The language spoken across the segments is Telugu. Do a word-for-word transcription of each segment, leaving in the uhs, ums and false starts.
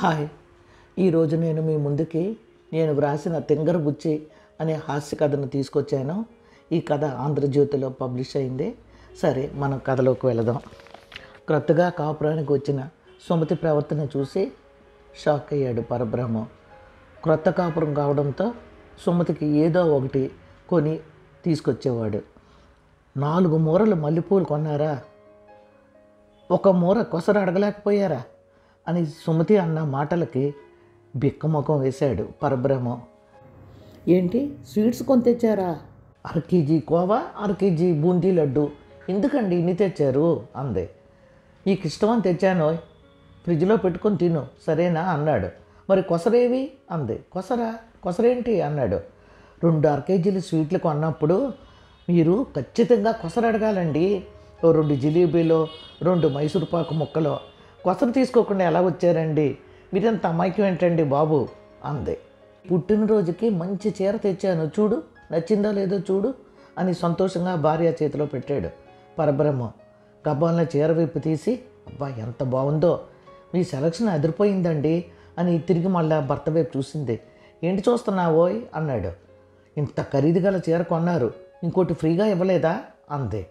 హాయ్, ఈరోజు నేను మీ ముందుకి నేను వ్రాసిన తింగర బుచ్చి అనే హాస్య కథను తీసుకొచ్చాను. ఈ కథ ఆంధ్రజ్యోతిలో పబ్లిష్ అయింది. సరే, మనం కథలోకి వెళదాం. క్రొత్తగా కాపురానికి వచ్చిన సుమతి ప్రవర్తన చూసి షాక్ అయ్యాడు పరబ్రహ్మం. క్రొత్త కాపురం కావడంతో సుమతికి ఏదో ఒకటి కొని తీసుకొచ్చేవాడు. నాలుగు మూరలు మల్లెపూలు కొన్నారా, ఒక మూర కొసరు అడగలేకపోయారా అని సుమతి అన్న మాటలకి బిక్కముఖం వేశాడు పరబ్రహ్మం. ఏంటి, స్వీట్స్ కొని తెచ్చారా? అర కేజీ కోవా, అర కేజీ బూందీ లడ్డు ఎందుకండి ఇన్ని తెచ్చారు అంది. నీకు ఇష్టమని తెచ్చాను, ఫ్రిడ్జ్లో పెట్టుకొని తిను సరేనా అన్నాడు. మరి కొసరేవి అంది. కొసరా కొసరేంటి అన్నాడు. రెండు అర కేజీలు స్వీట్లు కొన్నప్పుడు మీరు ఖచ్చితంగా కొసరు అడగాలండి. ఓ రెండు జిలేబీలో రెండు మైసూరుపాకు ముక్కలో కొసరు తీసుకోకుండా ఎలా వచ్చారండి, మీరంత అమాయకం ఏంటండి బాబు అంది. పుట్టినరోజుకి మంచి చీర తెచ్చాను చూడు, నచ్చిందో లేదో చూడు అని సంతోషంగా భార్య చేతిలో పెట్టాడు పరబ్రహ్మం. గబ్బాలను చీర విప్పి తీసి, అబ్బా ఎంత బాగుందో, మీ సెలక్షన్ అదిరిపోయిందండి అని తిరిగి మళ్ళా భర్త వైపు చూసింది. ఏంటి చూస్తున్నావోయ్ అన్నాడు. ఇంత ఖరీదు గల చీర కొన్నారు, ఇంకోటి ఫ్రీగా ఇవ్వలేదా అంది.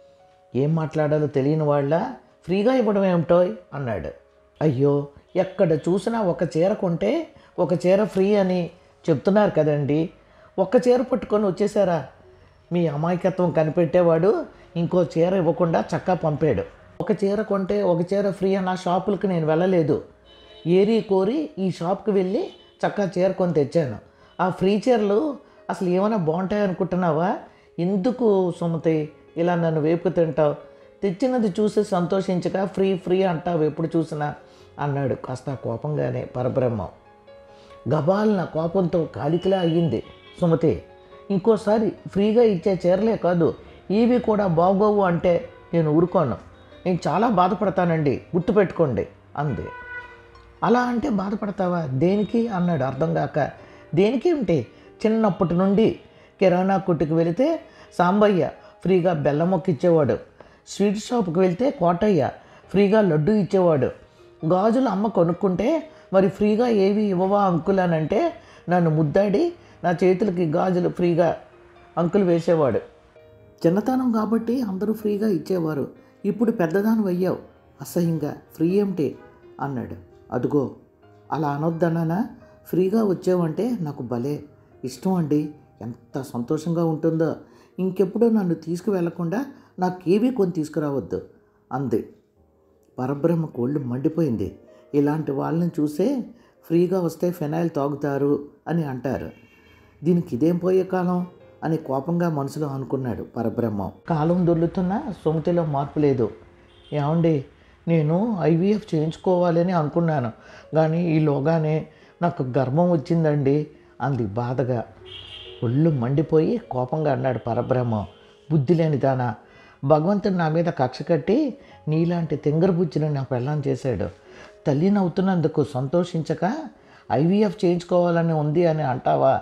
ఏం మాట్లాడాలో తెలియని వాళ్ళ ఫ్రీగా ఇవ్వడం ఏమిటోయ్ అన్నాడు. అయ్యో, ఎక్కడ చూసినా ఒక చీర కొంటే ఒక చీర ఫ్రీ అని చెప్తున్నారు కదండి, ఒక్క చీర పట్టుకొని వచ్చేసారా? మీ అమాయకత్వం కనిపెట్టేవాడు ఇంకో చీర ఇవ్వకుండా చక్కా పంపాడు. ఒక చీర కొంటే ఒక చీర ఫ్రీ అన్న షాపులకి నేను వెళ్ళలేదు, ఏరి కోరి ఈ షాప్కి వెళ్ళి చక్కా చీర కొని తెచ్చాను. ఆ ఫ్రీ చీరలు అసలు ఏమైనా బాగుంటాయి అనుకుంటున్నావా? ఎందుకు సుమతి ఇలా నన్ను వేపు తింటావు? తెచ్చినది చూసి సంతోషించక ఫ్రీ ఫ్రీ అంటావు ఎప్పుడు చూసినా అన్నాడు కాస్త కోపంగానే పరబ్రహ్మం. గబాలన కోపంతో కాలికిలా అయ్యింది సుమతి. ఇంకోసారి ఫ్రీగా ఇచ్చే చీరలే కాదు, ఇవి కూడా బాగోవు అంటే నేను ఊరుకోను, నేను చాలా బాధపడతానండి, గుర్తుపెట్టుకోండి అంది. అలా అంటే బాధపడతావా? దేనికి అన్నాడు అర్థం కాక. దేనికి ఏమిటి, చిన్నప్పటి నుండి కిరాణా కొట్టుకు వెళితే సాంబయ్య ఫ్రీగా బెల్లం మొక్క ఇచ్చేవాడు, స్వీట్ షాప్కి వెళ్తే కోటయ్య ఫ్రీగా లడ్డు ఇచ్చేవాడు, గాజులు అమ్మ కొనుక్కుంటే మరి ఫ్రీగా ఏవి ఇవ్వవా అంకుల్ అని అంటే నన్ను ముద్దాడి నా చేతులకి గాజులు ఫ్రీగా అంకులు వేసేవాడు. చిన్నతనం కాబట్టి అందరూ ఫ్రీగా ఇచ్చేవారు, ఇప్పుడు పెద్దదానం అయ్యావు, అసహ్యంగా ఫ్రీ ఏమిటి అన్నాడు. అదుగో అలా అనొద్దన్నానా, ఫ్రీగా వచ్చావంటే నాకు భలే ఇష్టం అండి, ఎంత సంతోషంగా ఉంటుందో, ఇంకెప్పుడు నన్ను తీసుకువెళ్లకుండా నాకేవీ కొని తీసుకురావద్దు అంది. పరబ్రహ్మ కోళ్ళు మండిపోయింది. ఇలాంటి వాళ్ళని చూసే ఫ్రీగా వస్తే ఫినాయిల్ తాగుతారు అని అంటారు, దీనికి ఇదేం పోయే కాలం అని కోపంగా మనసులో అనుకున్నాడు పరబ్రహ్మం. కాలం దొర్లుతున్నా సుమతిలో మార్పు లేదు. ఏమండి, నేను ఐవీఎఫ్ చేయించుకోవాలని అనుకున్నాను, కానీ ఈలోగానే నాకు గర్భం వచ్చిందండి అంది బాధగా. ఒళ్ళు మండిపోయి కోపంగా అన్నాడు పరబ్రహ్మం. బుద్ధి లేని దానా, భగవంతుడు నా మీద కక్ష కట్టి నీలాంటి తింగర బుచ్చిని నా పెళ్ళాం చేశాడు. తల్లిని అవుతున్నందుకు సంతోషించక ఐవీఎఫ్ చేయించుకోవాలని ఉంది అని అంటావా?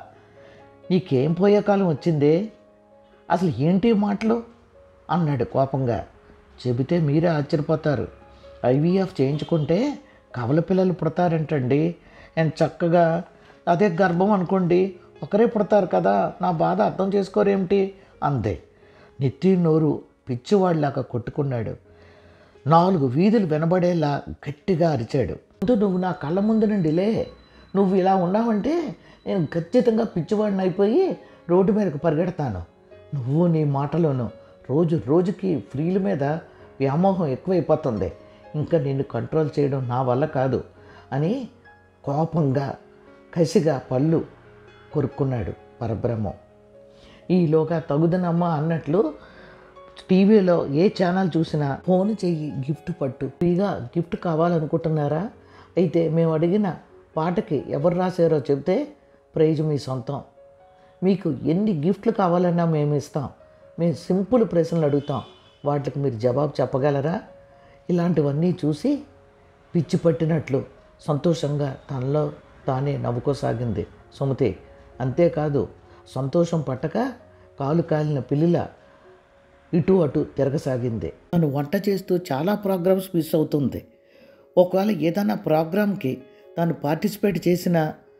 నీకేం పోయే కాలం వచ్చిందే, అసలు ఏంటి మాటలు అన్నాడు కోపంగా. చెబితే మీరే ఆశ్చర్యపోతారు, ఐవీఎఫ్ చేయించుకుంటే కవల పిల్లలు పుడతారంటండి. నేను చక్కగా అదే గర్భం అనుకోండి, ఒకరే పుడతారు కదా, నా బాధ అర్థం చేసుకోరేమిటి అందే. నెత్తి నోరు పిచ్చివాడిలాగా కొట్టుకున్నాడు. నాలుగు వీధులు వినబడేలా గట్టిగా అరిచాడు. ముందు నువ్వు నా కళ్ళ ముందు నుండి లే, నువ్వు ఇలా ఉన్నావంటే నేను ఖచ్చితంగా పిచ్చివాడిని అయిపోయి రోడ్డు మీదకు పరిగెడతాను. నువ్వు నీ మాటలోను రోజు రోజుకి ఫ్రీల మీద వ్యామోహం ఎక్కువైపోతుంది, ఇంకా నిన్ను కంట్రోల్ చేయడం నా వల్ల కాదు అని కోపంగా కసిగా పళ్ళు కొరుక్కున్నాడు పరబ్రహ్మం. ఈలోగా తగుదనమ్మ అన్నట్లు టీవీలో ఏ ఛానల్ చూసినా ఫోన్ చెయ్యి గిఫ్ట్ పట్టు, ఫ్రీగా గిఫ్ట్ కావాలనుకుంటున్నారా? అయితే మేము అడిగిన పాటకి ఎవరు రాశారో చెబితే ప్రైజ్ మీ సొంతం, మీకు ఎన్ని గిఫ్ట్లు కావాలన్నా మేము ఇస్తాం, మేము సింపుల్ ప్రశ్నలు అడుగుతాం, వాటికి మీరు జవాబు చెప్పగలరా? ఇలాంటివన్నీ చూసి పిచ్చి పట్టినట్లు సంతోషంగా తనలో తానే నవ్వుకోసాగింది సుమతి. అంతేకాదు, సంతోషం పట్టక కాలు కాలిన పిల్లిలా ఇటు అటు తిరగసాగింది. తను వంట చేస్తూ చాలా ప్రోగ్రామ్స్ మిస్ అవుతుంది. ఒకవేళ ఏదైనా ప్రోగ్రామ్కి తను పార్టిసిపేట్ చేసిన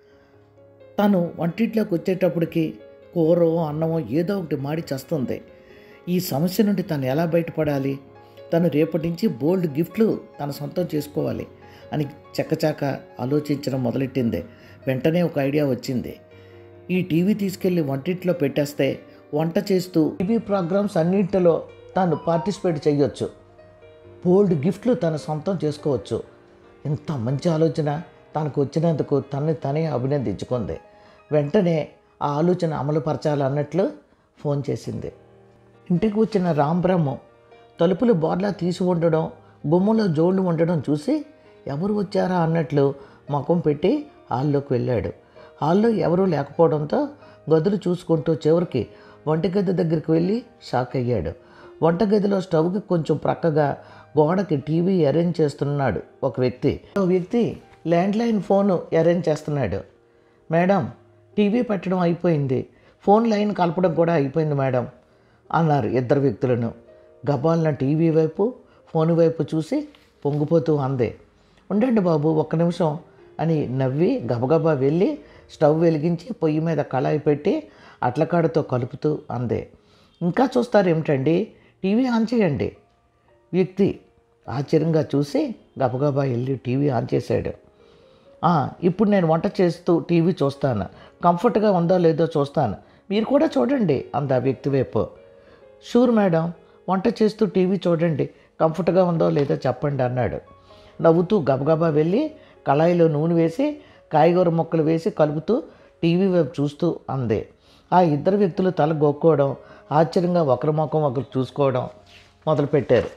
తను వంటింట్లోకి వచ్చేటప్పటికి కూరో అన్నమో ఏదో ఒకటి మాడి చస్తుంది. ఈ సమస్య నుండి తను ఎలా బయటపడాలి, తను రేపటి నుంచి బోల్డ్ గిఫ్ట్లు తన సొంతం చేసుకోవాలి అని చక్కచాక ఆలోచించడం మొదలెట్టింది. వెంటనే ఒక ఐడియా వచ్చింది. ఈ టీవీ తీసుకెళ్ళి వంటింట్లో పెట్టేస్తే వంట చేస్తూ టీవీ ప్రోగ్రామ్స్ అన్నింటిలో తాను పార్టిసిపేట్ చేయొచ్చు, బోల్డ్ గిఫ్ట్లు తన సొంతం చేసుకోవచ్చు. ఇంత మంచి ఆలోచన తనకు వచ్చినందుకు తనని తనే అభినందించుకుంది. వెంటనే ఆ ఆలోచన అమలుపరచాలన్నట్లు ఫోన్ చేసింది. ఇంటికి వచ్చిన రాంబ్రహ్మ తలుపులు బోర్లా తీసి ఉండడం, గుమ్మంలో జోళ్ళు ఉండడం చూసి ఎవరు వచ్చారా అన్నట్లు ముఖం పెట్టి హాల్లోకి వెళ్ళాడు. హాల్లో ఎవరూ లేకపోవడంతో గదులు చూసుకుంటూ చివరికి వంటగది దగ్గరికి వెళ్ళి షాక్ అయ్యాడు. వంటగదిలో స్టవ్కి కొంచెం ప్రక్కగా గోడకి టీవీ అరేంజ్ చేస్తున్నాడు ఒక వ్యక్తి. ఒక వ్యక్తి ల్యాండ్లైన్ ఫోను అరేంజ్ చేస్తున్నాడు. మేడం, టీవీ పెట్టడం అయిపోయింది, ఫోన్ లైన్ కలపడం కూడా అయిపోయింది మేడం అన్నారు ఇద్దరు వ్యక్తులను. గబాలన టీవీ వైపు ఫోన్ వైపు చూసి పొంగిపోతూ అంది. ఉండండి బాబు ఒక్క నిమిషం అని నవ్వి గబగబా వెళ్ళి స్టవ్ వెలిగించి పొయ్యి మీద కళాయి పెట్టి అట్లకాడతో కలుపుతూ అంది. ఇంకా చూస్తారేమిటండి, టీవీ ఆన్ చేయండి. వ్యక్తి ఆశ్చర్యంగా చూసి గబగబా వెళ్ళి టీవీ ఆన్ చేశాడు. ఇప్పుడు నేను వంట చేస్తూ టీవీ చూస్తాను, కంఫర్ట్గా ఉందో లేదో చూస్తాను, మీరు కూడా చూడండి అంది ఆ వ్యక్తి వైపు. షూర్ మేడం, వంట చేస్తూ టీవీ చూడండి, కంఫర్ట్గా ఉందో లేదో చెప్పండి అన్నాడు. నవ్వుతూ గబగబా వెళ్ళి కళాయిలో నూనె వేసి కాయగూర ముక్కలు వేసి కలుపుతూ టీవీ వైపు చూస్తూ అంది. ఆ ఇద్దరు వ్యక్తులు తల గోక్కోవడం, ఆశ్చర్యంగా ఒకరి ముఖం ఒకరు చూసుకోవడం మొదలుపెట్టారు.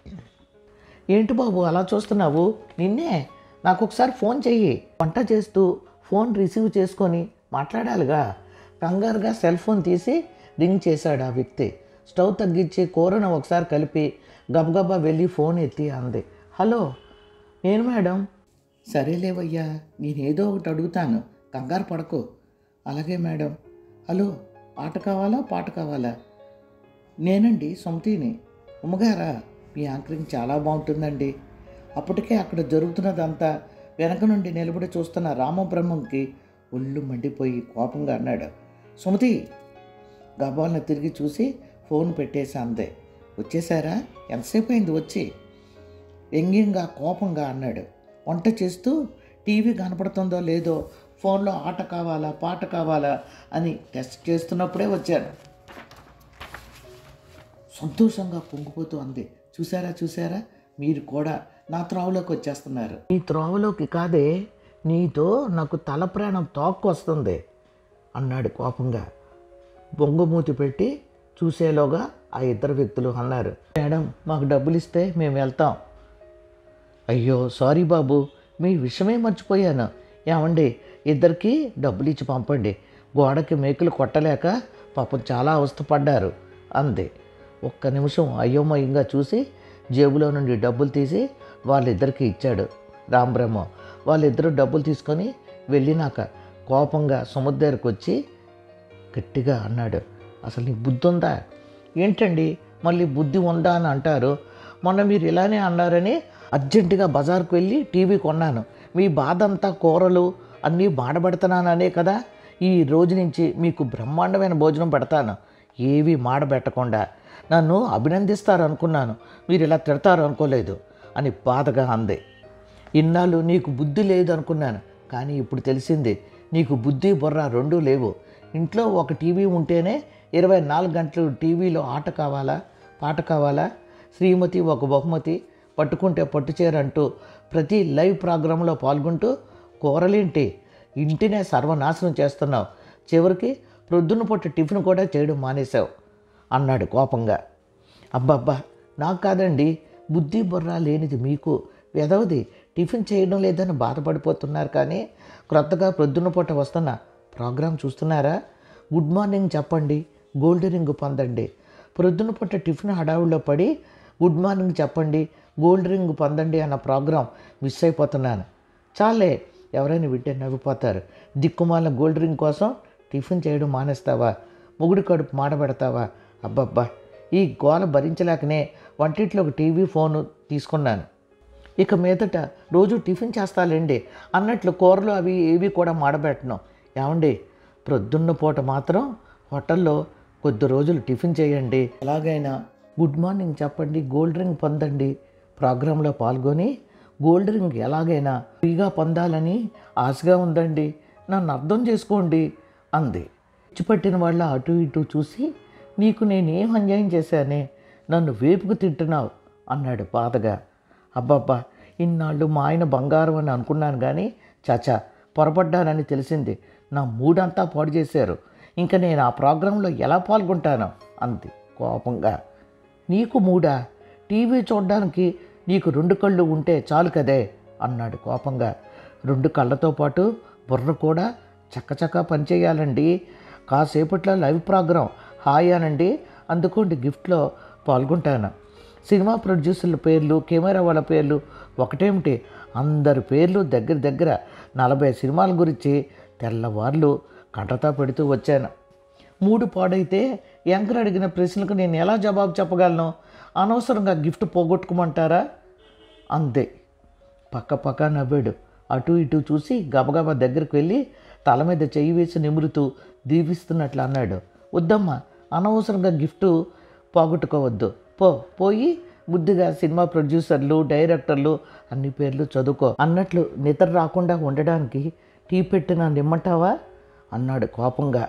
ఏంటి బాబు అలా చూస్తున్నావు, నిన్నే, నాకు ఒకసారి ఫోన్ చెయ్యి. వంట చేస్తూ ఫోన్ రిసీవ్ చేసుకొని మాట్లాడాలిగా. కంగారుగా సెల్ ఫోన్ తీసి రింగ్ చేశాడు ఆ వ్యక్తి. స్టవ్ తగ్గించి కూరను ఒకసారి కలిపి గబగబా వెళ్ళి ఫోన్ ఎత్తి అంది. హలో, నేను మేడం. సరేలేవయ్యా, నేనేదో ఒకటి అడుగుతాను, కంగారు పడకు. అలాగే మేడం. హలో, ఆట కావాలా పాట కావాలా? నేనండి సుమతిని. ఉమ్మగారా, మీ యాంకరింగ్ చాలా బాగుంటుందండి. అప్పటికే అక్కడ జరుగుతున్నదంతా వెనక నుండి నిలబడి చూస్తున్న రామబ్రహ్మంకి ఒళ్ళు మండిపోయి కోపంగా అన్నాడు. సుమతి గబాలను తిరిగి చూసి ఫోన్ పెట్టేసి అందే. వచ్చేసారా, ఎంతసేపు అయింది వచ్చి? వ్యంగ్యంగా కోపంగా అన్నాడు. వంట చేస్తూ టీవీ కనపడుతుందో లేదో ఫోన్లో ఆట కావాలా పాట కావాలా అని టెస్ట్ చేస్తున్నప్పుడే వచ్చాను. సంతోషంగా పొంగిపోతూ అంది. చూసారా చూసారా, మీరు కూడా నా త్రోవలోకి వచ్చేస్తున్నారు. ఈ త్రోవలోకి కాదే, నీతో నాకు తల ప్రాణం తోక్కు వస్తుంది అన్నాడు కోపంగా. బొంగుమూతి పెట్టి చూసేలోగా ఆ ఇద్దరు వ్యక్తులు అన్నారు. మేడం, మాకు డబ్బులు ఇస్తే మేము వెళ్తాం. అయ్యో సారీ బాబు, మీ విషయమే మర్చిపోయాను. ఏమండి, ఇద్దరికి డబ్బులు ఇచ్చి పంపండి, గోడకి మేకులు కొట్టలేక పాపం చాలా అవస్థపడ్డారు అంది. ఒక్క నిమిషం అయోమయంగా చూసి జేబులో నుండి డబ్బులు తీసి వాళ్ళిద్దరికి ఇచ్చాడు రాంబ్రహ్మ. వాళ్ళిద్దరూ డబ్బులు తీసుకొని వెళ్ళినాక కోపంగా సముద్రానికి వచ్చి గట్టిగా అన్నాడు. అసలు నీకు బుద్ధి ఉందా? ఏంటండి మళ్ళీ బుద్ధి ఉందా అని అంటారు? మొన్న మీరు ఇలానే అన్నారని అర్జెంటుగా బజార్కు వెళ్ళి టీవీ కొన్నాను. మీ బాధ అంతా కూరలు అన్నీ మాడబెడుతున్నాననే కదా. ఈ రోజు నుంచి మీకు బ్రహ్మాండమైన భోజనం పెడతాను, ఏవి మాడబెట్టకుండా. నన్ను అభినందిస్తారు అనుకున్నాను, మీరు ఇలా తిడతారు అనుకోలేదు అని బాధగా అంది. ఇన్నాళ్ళు నీకు బుద్ధి లేదు అనుకున్నాను, కానీ ఇప్పుడు తెలిసింది నీకు బుద్ధి బుర్ర రెండూ లేవు. ఇంట్లో ఒక టీవీ ఉంటేనే ఇరవై నాలుగు గంటలు టీవీలో ఆట కావాలా పాట కావాలా? శ్రీమతి ఒక బహుమతి, పట్టుకుంటే పట్టుచీర అంటూ ప్రతి లైవ్ ప్రోగ్రాంలో పాల్గొంటూ కూరలేంటి ఇంటినే సర్వనాశనం చేస్తున్నావు. చివరికి ప్రొద్దున పూట టిఫిన్ కూడా చేయడం మానేశావు అన్నాడు కోపంగా. అబ్బబ్బా, నాకు కాదండి, బుద్ధి బుర్ర లేనిది మీకు. వెదవది టిఫిన్ చేయడం లేదని బాధపడిపోతున్నారు, కానీ క్రొత్తగా ప్రొద్దున పూట వస్తున్న ప్రోగ్రాం చూస్తున్నారా? గుడ్ మార్నింగ్ చెప్పండి, గోల్డ్ రింగ్ పొందండి. ప్రొద్దున పూట టిఫిన్ హడావుల్లో పడి గుడ్ మార్నింగ్ చెప్పండి, గోల్డ్ రింగ్ పొందండి అన్న ప్రోగ్రాం మిస్ అయిపోతున్నాను. చాలే, ఎవరైనా వింటే నవ్విపోతారు. దిక్కుమాల గోల్డ్ రింగ్ కోసం టిఫిన్ చేయడం మానేస్తావా? మొగుడి కడుపు మాడబెడతావా? అబ్బబ్బా, ఈ గోల భరించలేకనే వంటింట్లో ఒక టీవీ ఫోను తీసుకున్నాను. ఇక మీదట రోజు టిఫిన్ చేస్తాలేండి అన్నట్లు కూరలు అవి ఏవి కూడా మాడబెట్టను. ఏమండి, ప్రొద్దున్న పూట మాత్రం హోటల్లో కొద్ది రోజులు టిఫిన్ చేయండి. ఎలాగైనా గుడ్ మార్నింగ్ చెప్పండి, గోల్డ్ రింగ్ పొందండి. ప్రోగ్రాంలో పాల్గొని గోల్డ్ రింగ్ ఎలాగైనా ఫ్రీగా పొందాలని ఆశగా ఉందండి. నన్ను అర్థం చేసుకోండి అంది. పిచ్చిపట్టిన వాళ్ళ అటు ఇటు చూసి, నీకు నేనేం అన్యాయం చేశానే, నన్ను వేపుకు తింటున్నావు అన్నాడు బాధగా. అబ్బబ్బా, ఇన్నాళ్ళు మా ఆయన బంగారం అని అనుకున్నాను కానీ చాచా పొరపడ్డానని తెలిసింది. నా మూడంతా పాడు చేశారు. ఇంకా నేను ఆ ప్రోగ్రాంలో ఎలా పాల్గొంటాను అంది కోపంగా. నీకు మూడా? టీవీ చూడడానికి నీకు రెండు కళ్ళు ఉంటే చాలు కదే అన్నాడు కోపంగా. రెండు కళ్ళతో పాటు బుర్ర కూడా చక్కచక్క పనిచేయాలండి. కాసేపట్లో లైవ్ ప్రోగ్రాం హాయ్ అనండి, అందుకోండి గిఫ్ట్లో పాల్గొంటాను. సినిమా ప్రొడ్యూసర్ల పేర్లు, కెమెరా వాళ్ళ పేర్లు ఒకటేమిటి, అందరి పేర్లు దగ్గర దగ్గర నలభై సినిమాల గురించి తెల్లవార్లు కంటతా పెడుతూ వచ్చాను. మూడు పాడైతే యాంకర్ అడిగిన ప్రశ్నలకు నేను ఎలా జవాబు చెప్పగలను? అనవసరంగా గిఫ్ట్ పోగొట్టుకోమంటారా అంతే. పక్క పక్క నవ్వాడు. అటు ఇటు చూసి గబగబా దగ్గరికి వెళ్ళి తల మీద చెయ్యి వేసి నిమురుతూ దీవిస్తున్నట్లు అన్నాడు. వద్దమ్మా, అనవసరంగా గిఫ్ట్ పోగొట్టుకోవద్దు. పో పోయి ముద్దుగా సినిమా ప్రొడ్యూసర్లు, డైరెక్టర్లు అన్ని పేర్లు చదువుకో అన్నట్లు నిద్ర రాకుండా ఉండడానికి టీ పెట్టిన నిమ్మంటావా అన్నాడు కోపంగా.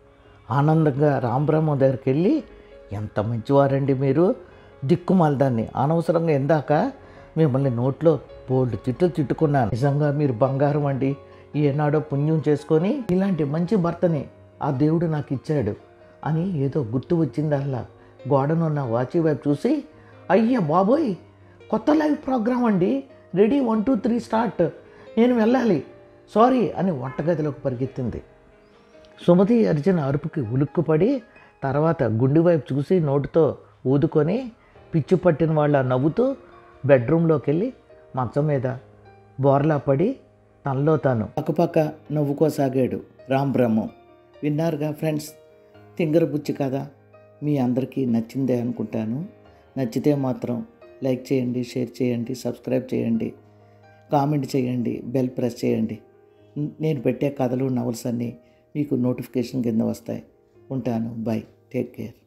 ఆనందంగా రాంబ్రహ్మ దగ్గరికి వెళ్ళి, ఎంత మంచివారండి మీరు, దిక్కుమాలదాన్ని అనవసరంగా ఎందాక మిమ్మల్ని నోట్లో బోల్డ్ తిట్లు తిట్టుకున్నాను. నిజంగా మీరు బంగారం అండి. ఏనాడో పుణ్యం చేసుకొని ఇలాంటి మంచి భర్తని ఆ దేవుడు నాకు ఇచ్చాడు అని ఏదో గుర్తు వచ్చిందల్లా గోడనున్న వాచి వైపు చూసి, అయ్య బాబోయ్, కొత్త లైవ్ ప్రోగ్రాం అండి, ready one two three start, నేను వెళ్ళాలి, సారీ అని వంటగదిలోకి పరిగెత్తింది. సుమతి అర్జున అరుపుకి ఉలుక్కుపడి తర్వాత గుండె వైపు చూసి నోటితో ఊదుకొని పిచ్చి పట్టిన వాళ్ళ నవ్వుతూ బెడ్రూమ్లోకి వెళ్ళి మంచం మీద బోర్లా పడి తనలో తాను పక్కపక్క నవ్వుకోసాగాడు రాంబ్రహ్మం. విన్నారుగా ఫ్రెండ్స్, తింగర బుచ్చి కథ మీ అందరికీ నచ్చిందే అనుకుంటాను. నచ్చితే మాత్రం లైక్ చేయండి, షేర్ చేయండి, సబ్స్క్రైబ్ చేయండి, కామెంట్ చేయండి, బెల్ ప్రెస్ చేయండి. నేను పెట్టే కథలు, నవల్స్ అన్నీ మీకు నోటిఫికేషన్ కింద వస్తాయి. ఉంటాను. Bye, take care.